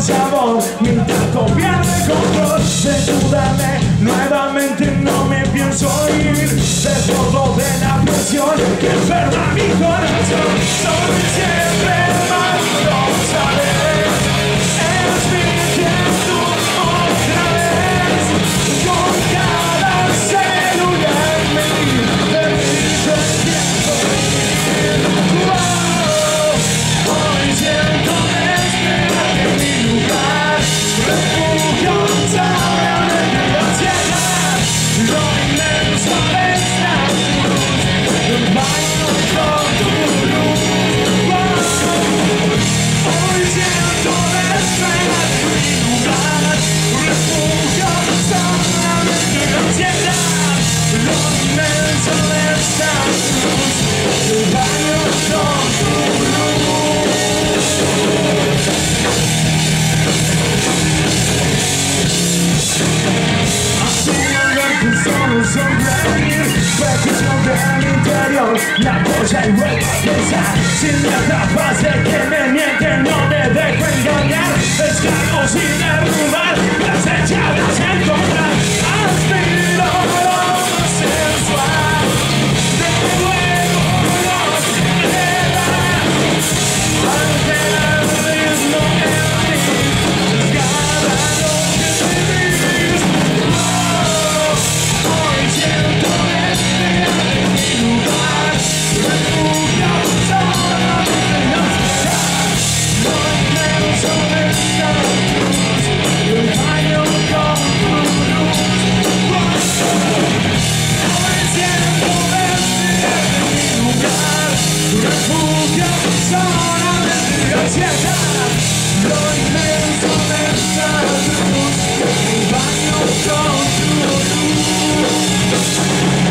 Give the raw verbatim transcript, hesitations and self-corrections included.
sabor, mi taco pierde control. Desnúdame nuevamente, no me pienso ir. Desbordo de la presión que enferma mi corazón. Soy siempre más, no sabes. Es mi tiempo otra vez. Con cada célula en mí, de mí yo siento vivir. Wow. Hoy siento esperar en mi lugar. Refugio sobre mi ansiedad. Lo inmenso de esta cruz. El baño con tu luz. Wow. Hoy siento esperar en mi lugar. Refugio sobre mi ansiedad. Lo inmenso de esta cruz. El baño con tu luz. Solo sonreír, petición del interior, la cosa y vuelvo a pensar. Si me atrapas de que me mienten, no me dejo engañar. Escalgo sin derrubar, las echadas en contra. Aspiro lo más sensual, de nuevo nos queda. Alterar el ritmo en ti, cada noche vivís. Hoy siento esperar en mi lugar. Refugio sobre mi ansiedad. Lo inmenso de esta cruz. El baño con tu luz. Hoy siento esperar en mi lugar. Refugio sobre mi ansiedad. Lo inmenso de esta cruz. El baño con tu luz.